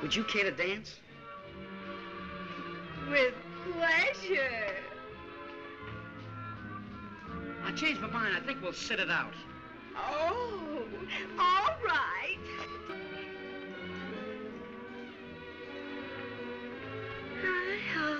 Would you care to dance? With pleasure. I changed my mind. I think we'll sit it out. Oh, all right. Hi-ho.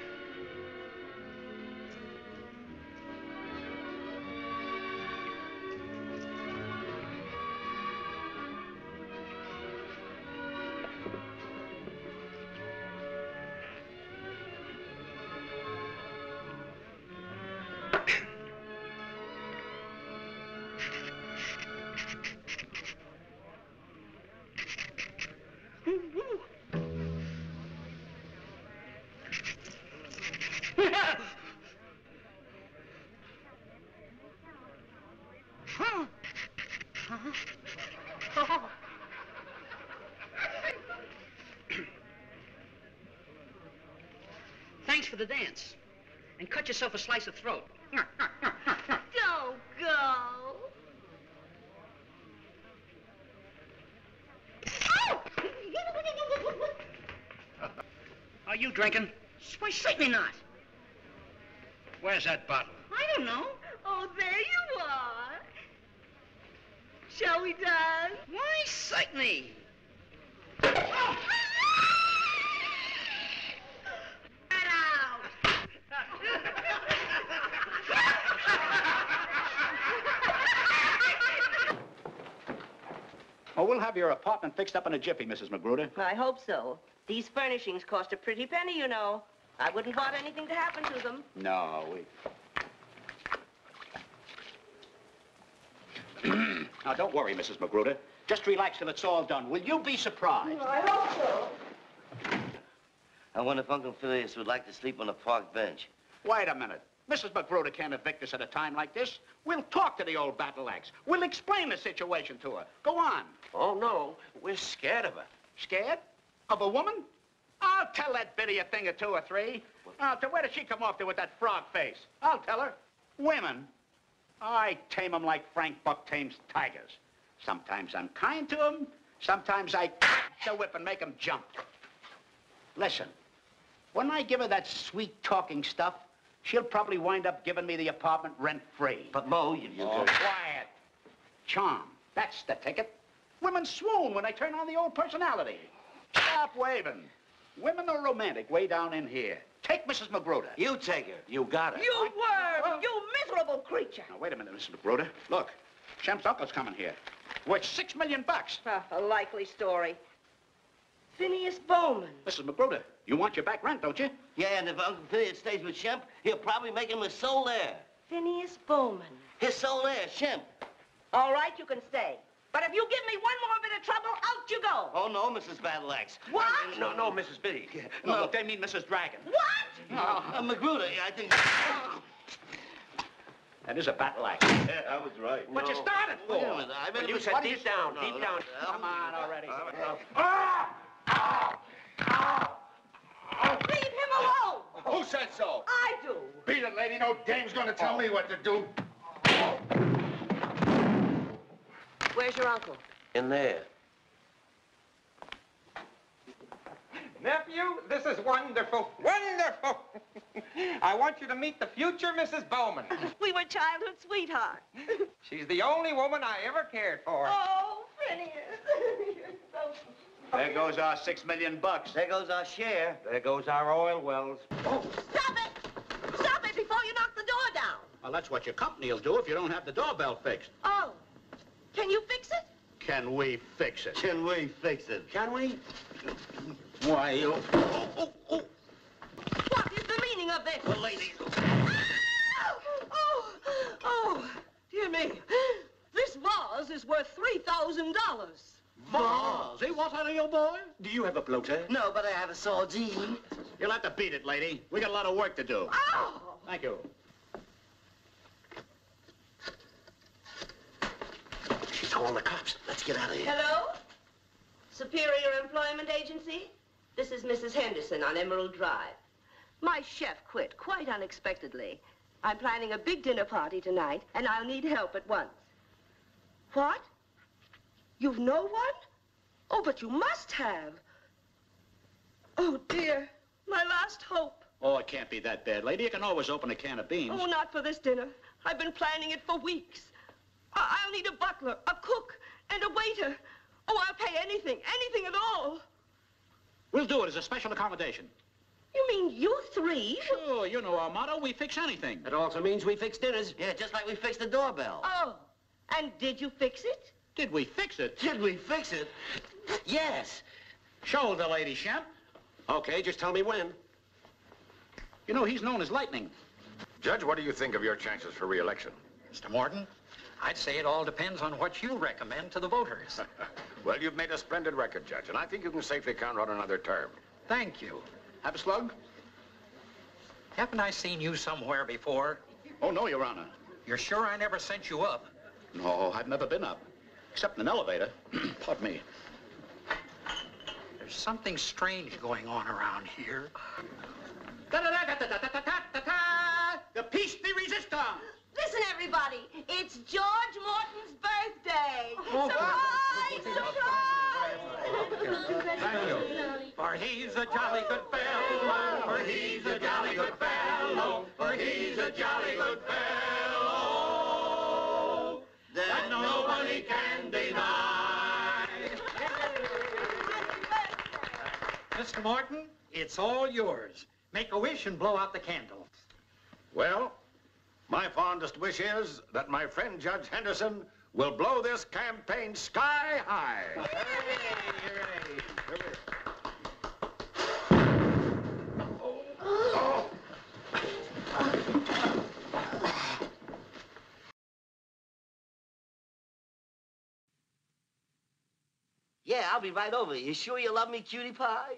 Thanks for the dance. And cut yourself a slice of throat. Don't go. Are you drinking? Why, certainly not. Where's that bottle? I don't know. Oh, there you are. Shall we dance? Why, certainly. Get out. Oh, we'll have your apartment fixed up in a jiffy, Mrs. McGruder. I hope so. These furnishings cost a pretty penny, you know. I wouldn't want anything to happen to them. No, Now, don't worry, Mrs. McGruder. Just relax till it's all done. Will you be surprised? I hope so. I wonder if Uncle Phileas would like to sleep on a park bench. Wait a minute. Mrs. McGruder can't evict us at a time like this. We'll talk to the old battle axe. We'll explain the situation to her. Go on. Oh, no. We're scared of her. Scared? Of a woman? I'll tell that biddy a thing or two or three. Where does she come off to with that frog face? I'll tell her. Women? I tame 'em like Frank Buck tames tigers. Sometimes I'm kind to 'em. Sometimes I crack the whip and make 'em jump. Listen, when I give her that sweet talking stuff, she'll probably wind up giving me the apartment rent-free. But, Moe, Oh, quiet. Charm. That's the ticket. Women swoon when they turn on the old personality. Stop waving. Women are romantic way down in here. Take Mrs. McGruder. You take her. You got her. You worm! You miserable creature! Now, wait a minute, Mrs. McGruder. Look, Shemp's uncle's coming here. Worth $6 million. A likely story. Phineas Bowman. Mrs. McGruder, you want your back rent, don't you? Yeah, and if Uncle Phileas stays with Shemp, he'll probably make him his sole heir. Phineas Bowman. His sole heir, Shemp. All right, you can stay. But if you give me one more bit of trouble, out you go. Oh, no, Mrs. Battle Axe. What? No, Mrs. Biddy. No, look, they mean Mrs. Dragon. What? McGruder, I think... That is a battle axe. Yeah, I was right. What you started for? Wait a minute, I mean, You said What did deep down, deep down. Come on already. Leave him alone! Who said so? I do. Beat it, lady. No dame's gonna tell me what to do. Where's your uncle? In there. Nephew, this is wonderful, wonderful. I want you to meet the future Mrs. Bowman. We were childhood sweethearts. She's the only woman I ever cared for. Oh, Phineas. You're so... There goes our $6 million. There goes our share. There goes our oil wells. Stop it! Stop it before you knock the door down. Well, that's what your company will do if you don't have the doorbell fixed. Oh, can you fix it? Can we fix it? Can we fix it? Can we? Why, you... What is the meaning of this? Well, lady... Oh, dear me. This vase is worth $3,000. Vase? Hey, what are you, boy? Do you have a bloater? No, but I have a sardine. You'll have to beat it, lady. We got a lot of work to do. Oh! Thank you. She's calling the cops. Let's get out of here. Hello? Superior Employment Agency? This is Mrs. Henderson on Emerald Drive. My chef quit quite unexpectedly. I'm planning a big dinner party tonight, and I'll need help at once. What? You've no one? Oh, but you must have. Oh, dear. My last hope. Oh, it can't be that bad, lady. You can always open a can of beans. Oh, not for this dinner. I've been planning it for weeks. I'll need a butler, a cook, and a waiter. Oh, I'll pay anything at all. We'll do it as a special accommodation. You mean you three? Sure, you know our motto, we fix anything. It also means we fix dinners. Yeah, just like we fixed the doorbell. Oh, and did you fix it? Did we fix it? Did we fix it? Yes. Show the lady, Shemp. Okay, just tell me when. You know, he's known as Lightning. Judge, what do you think of your chances for re-election? Mr. Morton, I'd say it all depends on what you recommend to the voters. Well, you've made a splendid record, Judge, and I think you can safely count on another term. Thank you. Have a slug? Haven't I seen you somewhere before? Oh, no, Your Honor. You're sure I never sent you up? No, I've never been up. Except in an elevator. Pardon me. There's something strange going on around here. Da-da-da-da-da-da-da-da-da-da! The peace de resistance! Listen, everybody. It's George Morton's birthday. Oh, Surprise! Thank you. For he's a jolly good fellow, for he's a jolly good fellow, for he's a jolly good fellow, that nobody can deny. Mr. Morton, it's all yours. Make a wish and blow out the candles. Well, my fondest wish is that my friend Judge Henderson will blow this campaign sky high. Yeah, I'll be right over. You sure you love me, cutie pie?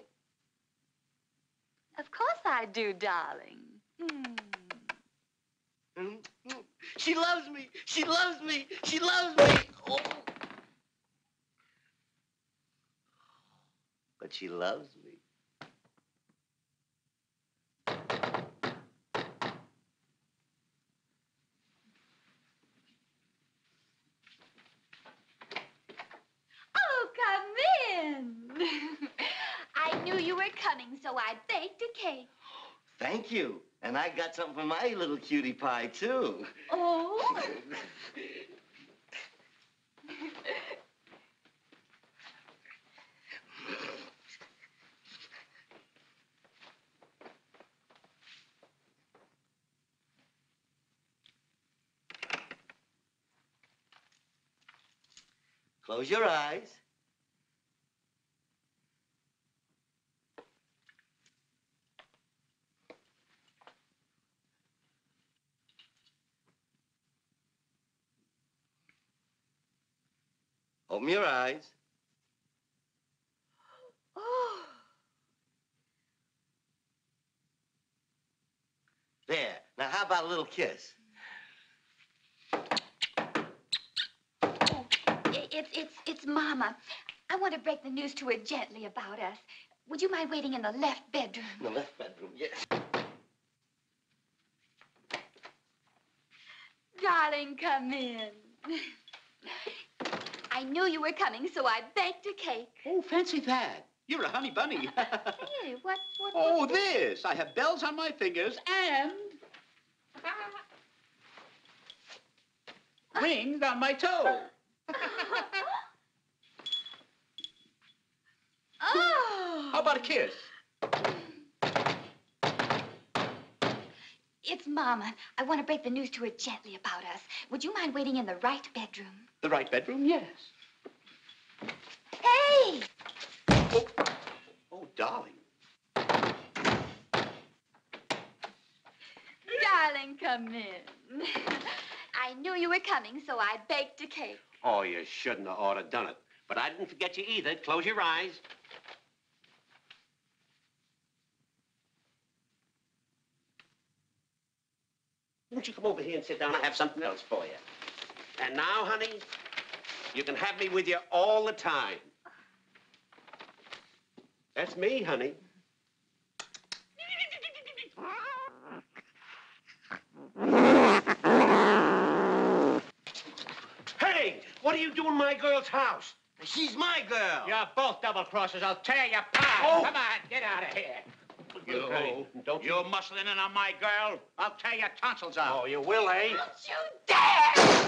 Of course I do, darling. She loves me. She loves me. She loves me. Oh. But she loves me. Oh, come in. I knew you were coming, so I baked a cake. Thank you. And I got something for my little cutie pie, too. Oh? Close your eyes. Open your eyes. Oh. There. Now, how about a little kiss? It's Mama. I want to break the news to her gently about us. Would you mind waiting in the left bedroom? The left bedroom, yes. Darling, come in. I knew you were coming, so I baked a cake. Oh, fancy that. You're a honey bunny. Hey, what? Oh, this. I have bells on my fingers and rings on my toe. Oh! How about a kiss? It's Mama. I want to break the news to her gently about us. Would you mind waiting in the right bedroom? The right bedroom, yes. Hey! Oh, darling. Darling, come in. I knew you were coming, so I baked a cake. Oh, you shouldn't have ought to done it. But I didn't forget you either. Close your eyes. Won't you come over here and sit down? I have something else for you. And now, honey, you can have me with you all the time. That's me, honey. Hey, what are you doing in my girl's house? She's my girl. You're both double-crossers. I'll tear you apart. Oh. Come on, get out of here. You muscling in on my girl, I'll tear your tonsils out. Oh, you will, eh? Don't you dare!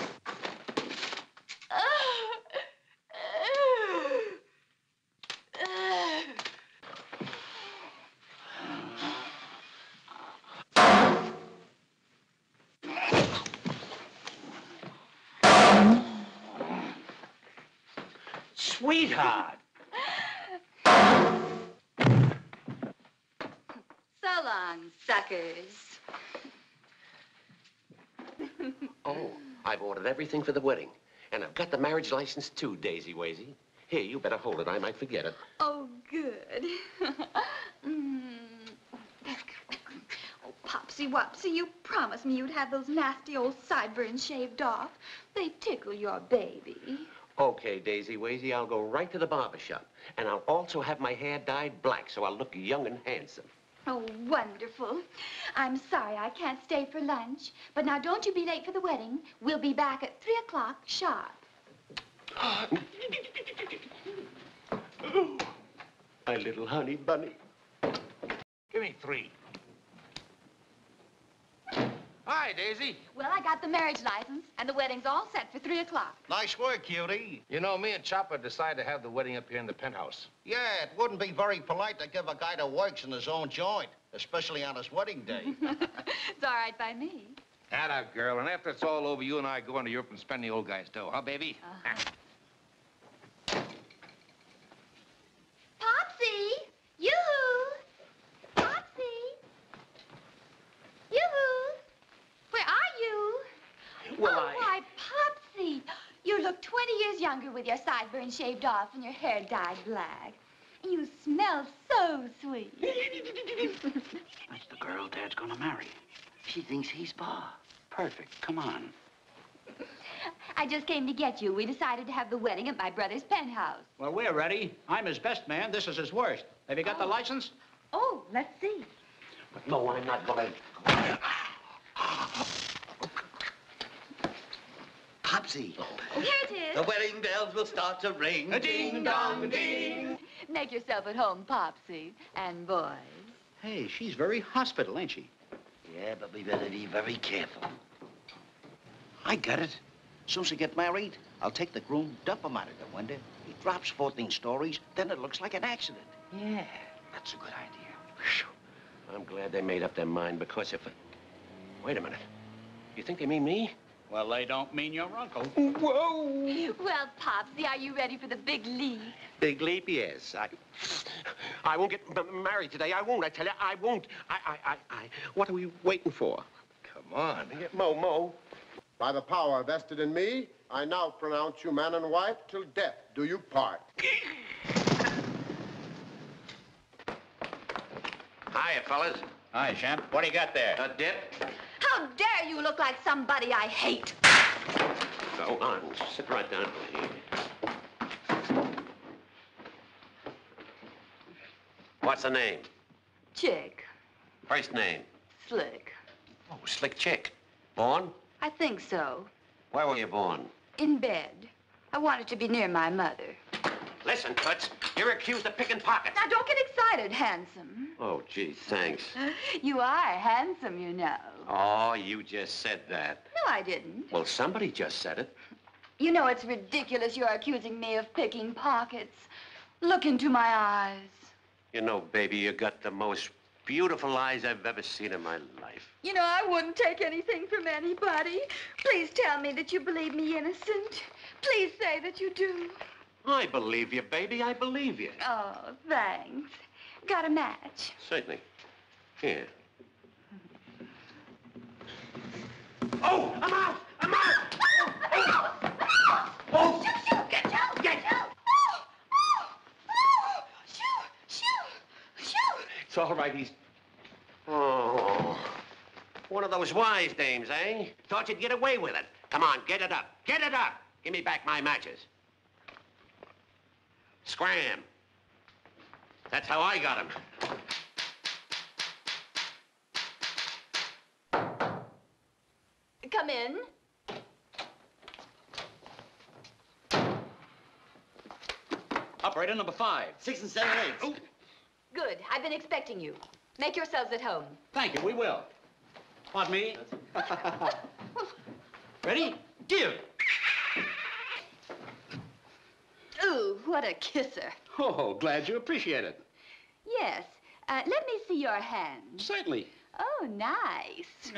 Sweetheart. So long, suckers. Oh, I've ordered everything for the wedding. And I've got the marriage license, too, Daisy Wazy. Here, you better hold it. I might forget it. Oh, good. Oh, Popsy Wopsy, you promised me you'd have those nasty old sideburns shaved off. They tickle your baby. Okay, Daisy Wazy, I'll go right to the barber shop. And I'll also have my hair dyed black so I'll look young and handsome. Oh, wonderful. I'm sorry I can't stay for lunch. But now don't you be late for the wedding. We'll be back at 3 o'clock sharp. My little honey bunny. Give me 3. Hi, Daisy. Well, I got the marriage license, and the wedding's all set for 3 o'clock. Nice work, cutie. You know, me and Chopper decided to have the wedding up here in the penthouse. Yeah, it wouldn't be very polite to give a guy that works in his own joint, especially on his wedding day. It's all right by me. Atta girl, and after it's all over, you and I go into Europe and spend the old guy's dough, huh, baby? Popsy! Yoo-hoo! Popsy! Yoo-hoo! Where are you? Well, Why, Popsy, you look 20 years younger with your sideburns shaved off and your hair dyed black. And you smell so sweet. That's the girl Dad's gonna marry. She thinks he's Pa. Perfect. Come on. I just came to get you. We decided to have the wedding at my brother's penthouse. Well, we're ready. I'm his best man. This is his worst. Have you got the license? Oh, let's see. But no, I'm not going. Popsy. Oh, here it is. The wedding bells will start to ring. A ding-dong, ding. Make yourself at home, Popsy. And boys. Hey, she's very hospital, ain't she? Yeah, but we better be very careful. I got it. As soon as we get married, I'll take the groom, dump him out of the window. He drops 14 stories, then it looks like an accident. Yeah, that's a good idea. Whew. I'm glad they made up their mind because if... Wait a minute. You think they mean me? Well, they don't mean your uncle. Whoa! Well, Popsy, are you ready for the big leap? Big leap, yes. I won't get married today. I won't. I tell you, I won't. What are we waiting for? Come on. Mo. By the power vested in me, I now pronounce you man and wife till death do you part. Hiya, fellas. Hi, Shemp. What do you got there? A dip? How dare you look like somebody I hate? Go on. Sit right down, please. What's the name? Chick. First name? Slick. Oh, Slick Chick. Born? I think so. Where were you born? In bed. I wanted to be near my mother. Listen, Toots, you're accused of picking pockets. Now, don't get excited, handsome. Oh, gee, thanks. You are handsome, you know. Oh, you just said that. No, I didn't. Well, somebody just said it. You know it's ridiculous you're accusing me of picking pockets. Look into my eyes. You know, baby, you got the most beautiful eyes I've ever seen in my life. You know, I wouldn't take anything from anybody. Please tell me that you believe me innocent. Please say that you do. I believe you, baby. I believe you. Oh, thanks. Got a match? Certainly. Here. Oh, I'm out! I'm out! Oh! Shoot! Get Joe! Get Joe! Shoot! It's all right, he's... Oh. One of those wise dames, eh? Thought you'd get away with it. Come on, get it up. Get it up! Give me back my matches. Scram. That's how I got him. Come in. Operator number 5. 6 and 7 eighths. Oh, Good. I've been expecting you. Make yourselves at home. thank you, we will. Pardon me. Ready? Give. Ooh, what a kisser. Oh, glad you appreciate it. Yes. Let me see your hand. Certainly. Oh, nice.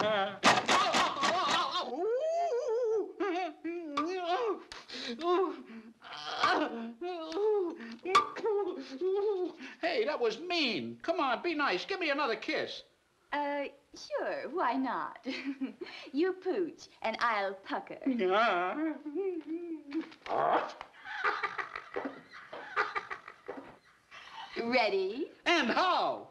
Hey, that was mean. Come on, be nice. Give me another kiss. Sure, why not? You pooch, and I'll pucker. Ready? And how?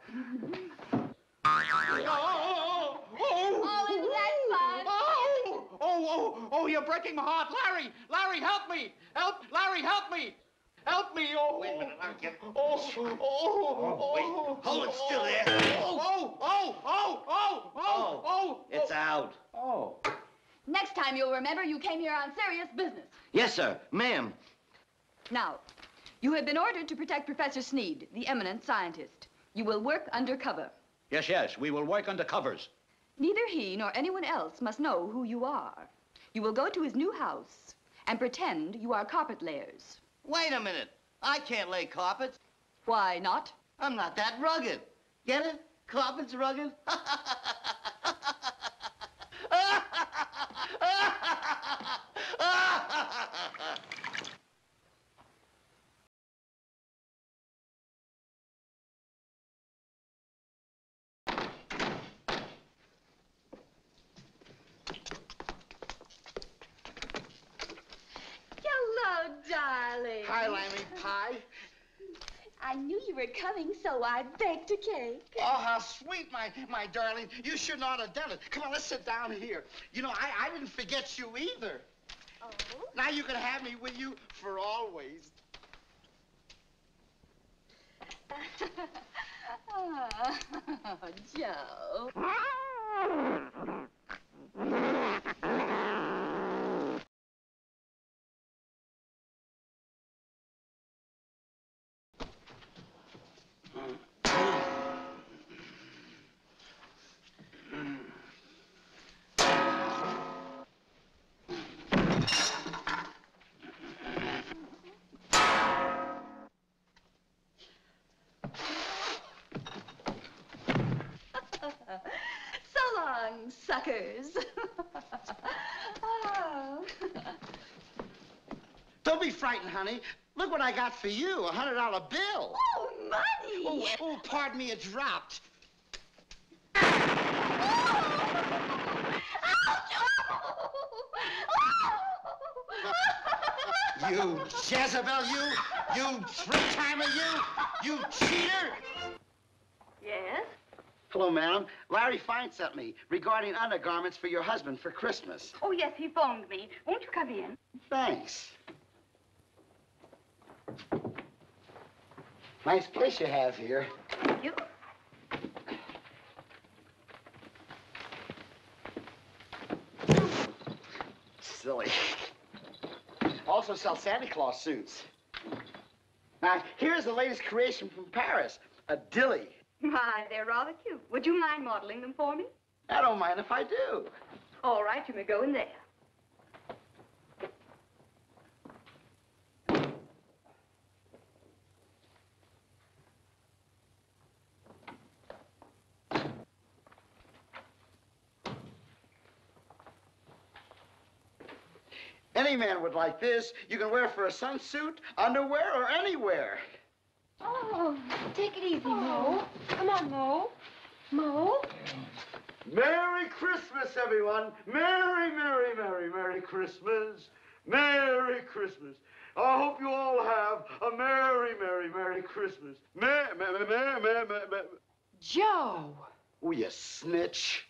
Oh, isn't that fun? Oh, you're breaking my heart. Larry, Larry, help me. Larry, help me. Help me. Oh. Wait a minute, I'll get... Wait. Hold it still there. It's out. Oh. Next time you'll remember you came here on serious business. Yes, sir. Ma'am. Now, you have been ordered to protect Professor Sneed, the eminent scientist. You will work undercover. Yes, we will work under covers. Neither he nor anyone else must know who you are. You will go to his new house and pretend you are carpet layers. Wait a minute. I can't lay carpets. Why not? I'm not that rugged. Get it? Carpet's rugged. Hello, darling. Hi, Lammy Pie. I knew you were coming, so I baked a cake. Oh, how sweet, my darling. You should not have done it. Come on, let's sit down here. You know, I didn't forget you either. Oh? Now you can have me with you for always. Oh, Joe. So long, suckers. Oh. Don't be frightened, honey. Look what I got for you, a $100 bill. Oh, money! Oh, pardon me, it dropped. You Jezebel, you three-timer, you cheater! Yes? Hello, madam. Larry Fine sent me regarding undergarments for your husband for Christmas. Oh, yes, he phoned me. Won't you come in? Thanks. Nice place you have here. Thank you. Silly. Also sell Santa Claus suits. Now, here's the latest creation from Paris, a dilly. My, they're rather cute. Would you mind modeling them for me? I don't mind if I do. All right, you may go in there. Any man would like this. You can wear it for a sunsuit, underwear, or anywhere. Oh, take it easy, Mo. Come on, Mo. Mo? Merry Christmas, everyone. Merry, Merry, Merry, Merry Christmas. Merry Christmas. I hope you all have a Merry, Merry, Merry Christmas. Joe! Oh, you snitch.